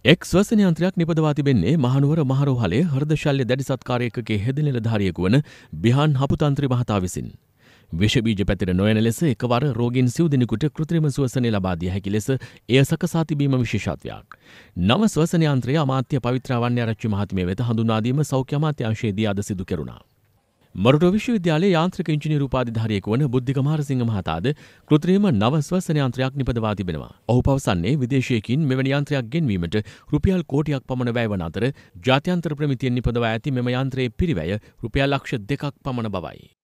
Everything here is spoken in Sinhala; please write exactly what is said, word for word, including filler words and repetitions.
එක් ස්වසන යන්ත්‍රයක් නිපදවා තිබෙන්නේ මහනුවර මහරෝහලේ හෘද ශල්‍ය දැඩි සත්කාර ඒකකයේ හෙද නිලධාරියෙකු වන බිහාන් හපුතන්ත්‍රි මහතා විසින් විෂ බීජ පැතිර නොයන ලෙස එකවර රෝගීන් සිව් දෙනෙකුට කෘත්‍රිම ස්වසනය ලබා දිය හැකි ලෙස එය සකසා තිබීම විශේෂත්වයක්. නව ස්වසන යන්ත්‍රය අමාත්‍ය පවිත්‍රා වන්‍යාරච්චි මහත්මිය වෙත හඳුන්වා දීම සෞඛ්‍ය අමාත්‍යාංශයේදී අද සිදු කෙරුණා. මොරටුව විශ්වවිද්‍යාලයේ යාන්ත්‍රික ඉංජිනේරු උපාධිධාරියෙකු වන බුද්ධික මාරසිංහ මහතාද කෘත්‍රිම නව ස්වසන යන්ත්‍රයක් නිපදවා තිබෙනවා. ඔහු පවසන්නේ විදේශයකින් මෙවැනි යන්ත්‍රයක් ගෙන්වීමට රුපියල් කෝටියක් පමණ වැය වන අතර ජාත්‍යන්තර ප්‍රමිතියෙන් නිපදවා ඇති මෙම යන්ත්‍රයේ පිරිවැය රුපියල් ලක්ෂ දෙකක් පමණ බවයි.